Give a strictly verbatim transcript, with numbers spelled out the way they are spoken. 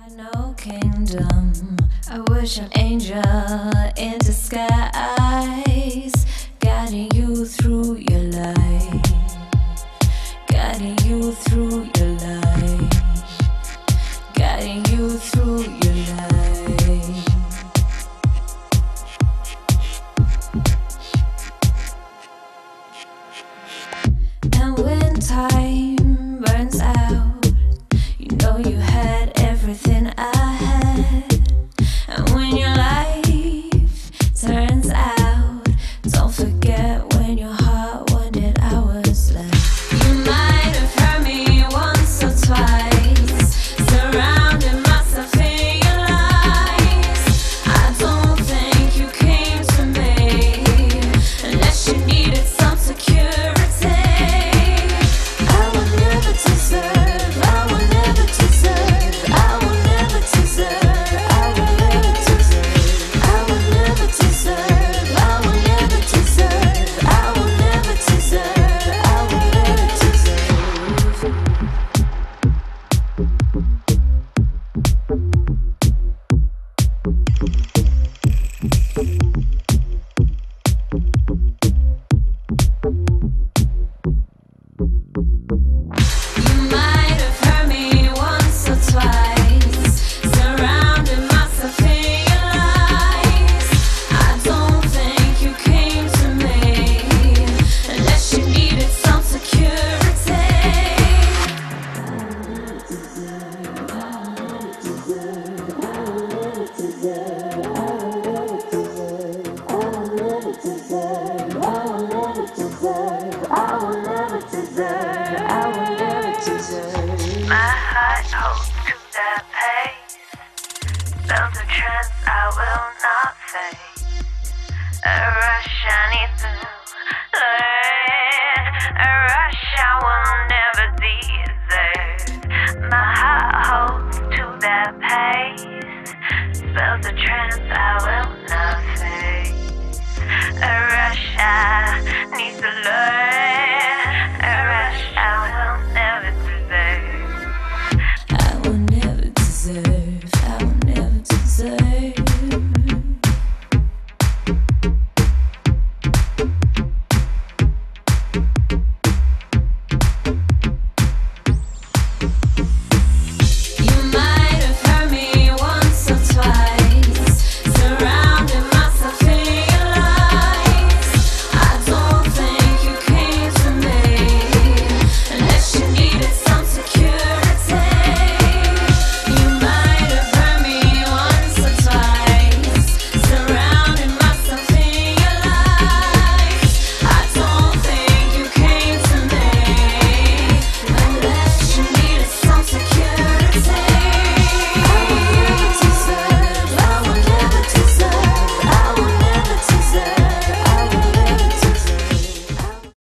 No kingdom, I wish an angel in disguise, guiding you through your life, guiding you through your life, guiding you through your life. And when time burns out, you know you had everything I had. And when your life turns out, don't forget when your heart wanted hours left. You might have heard me once or twice, surrounding myself in your lies. I don't think you came to me unless you needed some security. I will never deserve, I will never deserve, I will never deserve, I will never deserve, I will never deserve, I will never deserve, I will never deserve, I will never deserve. You might have heard me once or twice, surrounding myself in your lies. I don't think you came to me unless you needed some security. My heart holds to that pace. Built a trance I will not face. A rush I need to learn. A rush I will never desert. My heart holds to that pace. Built a trance I will not face. A rush I need to learn. A rush I will never desert. I will never deserve, I will never deserve.